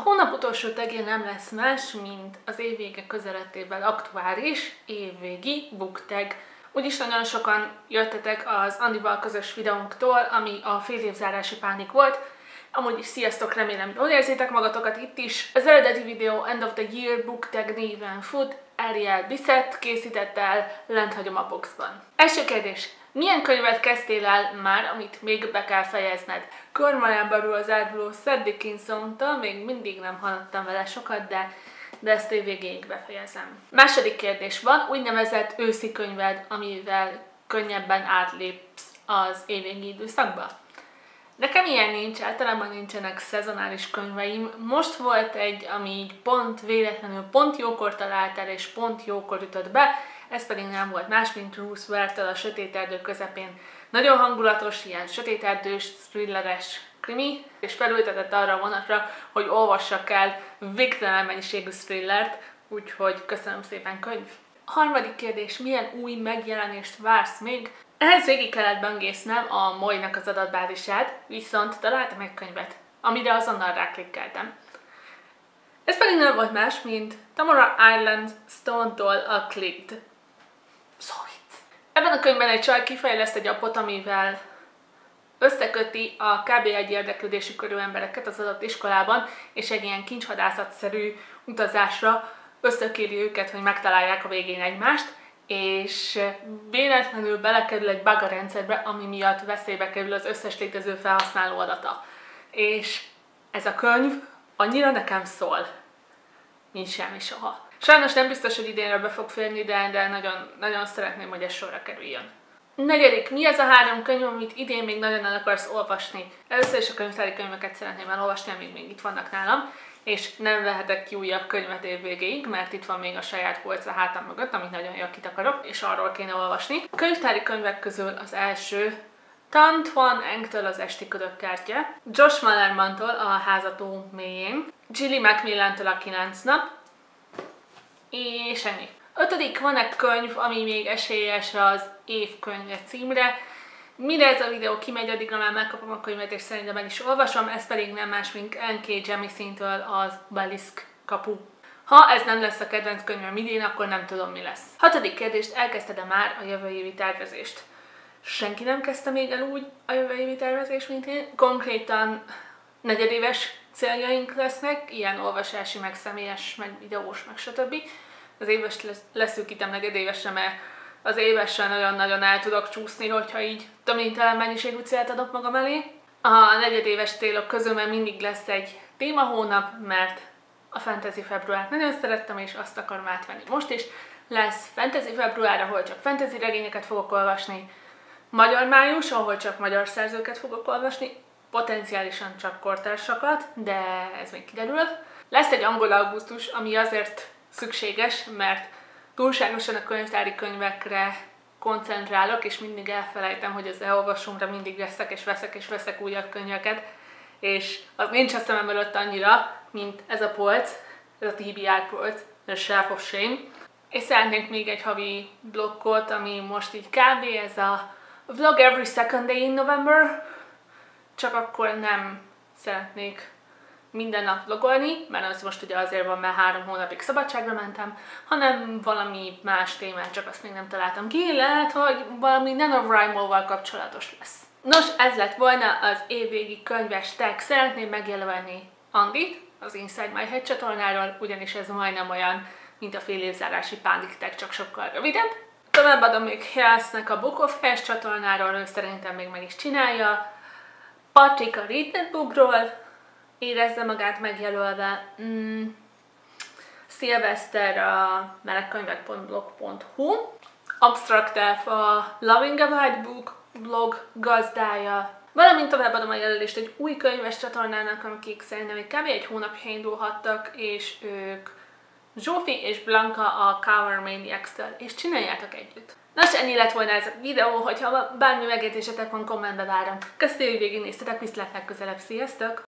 hónap utolsó tagja nem lesz más, mint az évvége közelettével aktuális évvégi booktag. Úgyis nagyon sokan jöttetek az Andival közös videónktól, ami a félévzárási pánik volt. Amúgy is sziasztok, remélem jól érzitek magatokat itt is. Az eredeti videó End of the Year booktag néven fut, Ariel Bissett készítette el, lent hagyom a boxban. Első kérdés. Milyen könyvet kezdtél el már, amit még be kell fejezned? Kormalámbarul az áruló Seth Dickinsontól még mindig nem hallottam vele sokat, de ezt évvégéig befejezem. Második kérdés. Van úgynevezett őszi könyved, amivel könnyebben átlépsz az évvégi időszakba? Nekem ilyen nincs, általában nincsenek szezonális könyveim. Most volt egy, ami így pont véletlenül, pont jókor talált el és pont jókor ütött be, ez pedig nem volt más, mint Ruth Ware-től a Sötét erdő közepén. Nagyon hangulatos, ilyen sötéterdős, thrilleres krimi, és felültetett arra a vonatra, hogy olvassak el végtelen mennyiségű thrillert, úgyhogy köszönöm szépen könyv. A harmadik kérdés, milyen új megjelenést vársz még? Ehhez végig kellett böngésznem a MOI-nak az adatbázisát, viszont találtam egy könyvet, amire azonnal ráklikkeltem. Ez pedig nem volt más, mint Tamara Ireland Stone-tól a Clicked. Ebben a könyvben egy csaj kifejleszt egy appot, amivel összeköti a kb. Egy érdeklődésű körű embereket az adott iskolában, és egy ilyen kincshadászatszerű utazásra összekéri őket, hogy megtalálják a végén egymást, és véletlenül belekerül egy bug a rendszerbe, ami miatt veszélybe kerül az összes létező felhasználó adata. És ez a könyv annyira nekem szól, mint semmi soha. Sajnos nem biztos, hogy idénre be fog férni, de nagyon szeretném, hogy ez sorra kerüljön. Negyedik, mi az a 3 könyv, amit idén még nagyon el akarsz olvasni? Először is a könyvtári könyveket szeretném elolvasni, amíg még itt vannak nálam, és nem vehetek ki újabb könyvet évvégéig, mert itt van még a saját polc a hátam mögött, amit nagyon jól kitakarok, és arról kéne olvasni. A könyvtári könyvek közül az első Thanh Tuan Engtől az Esti ködökkártya, Josh Malermantól a Házató mélyén, Gilly Macmillantől a 9 nap, és ennyi. 5. van egy könyv, ami még esélyes az évkönyve címre. Mire ez a videó kimegy, addigra már megkapom a könyvet, és szerintem el is olvasom, ez pedig nem más, mint N.K. Jemisin-től az Obelisk kapu. Ha ez nem lesz a kedvenc könyvem idén, akkor nem tudom, mi lesz. 6. kérdést, elkezdted-e már a jövő évi tervezést? Senki nem kezdte még el úgy a jövő évi tervezést, mint én. Konkrétan negyedéves céljaink lesznek, ilyen olvasási, meg személyes, meg videós, meg stb. Az éves leszűkítem negyedévesre, mert az évesen nagyon-nagyon el tudok csúszni, hogyha így töménytelen mennyiségű célt adok magam elé. A negyedéves célok közül már mindig lesz egy témahónap, mert a Fantasy februárt nagyon szerettem, és azt akarom átvenni most is. Lesz Fantasy február, ahol csak fantasy regényeket fogok olvasni, magyar május, ahol csak magyar szerzőket fogok olvasni, potenciálisan csak kortársakat, de ez még kiderül. Lesz egy angol augusztus, ami azért szükséges, mert túlságosan a könyvtári könyvekre koncentrálok, és mindig elfelejtem, hogy az elolvasómra mindig veszek újabb könyveket, és az nincs a szemem előtt annyira, mint ez a polc, ez a TBR polc, ez a Shelf of Shame. És szeretnék még egy havi blokkot, ami most így kb. Ez a Vlog Every Second Day in November, csak akkor nem szeretnék minden nap vlogolni, mert az most ugye azért van, mert 3 hónapig szabadságra mentem, hanem valami más témát, csak azt még nem találtam ki, lehet, hogy valami NaNoWriMo-val kapcsolatos lesz. Nos, ez lett volna az évvégi könyves tag. Szeretném megjelölni Andit az Inside My Head csatornáról, ugyanis ez majdnem olyan, mint a félévzárási pánik tag, csak sokkal rövidebb. Továbbadom még Health-nek a Book of Hash csatornáról, ő szerintem még meg is csinálja. Patrik a Read That Bookról érezze magát megjelölve. Szilveszter a melegkönyvek.blog.hu, Abstract Elf a Loving a White Book blog gazdája, valamint továbbadom a jelölést egy új könyves csatornának, akik szerintem egy kb. Egy hónapja indulhattak, és ők Zsófi és Blanka a Cover Maniacs-től, és csináljátok együtt. Nos, ennyi lett volna ez a videó, hogyha bármi megjegyzésetek van, kommentbe várom. Köszönöm, hogy végignéztetek, viszlát legközelebb, sziasztok!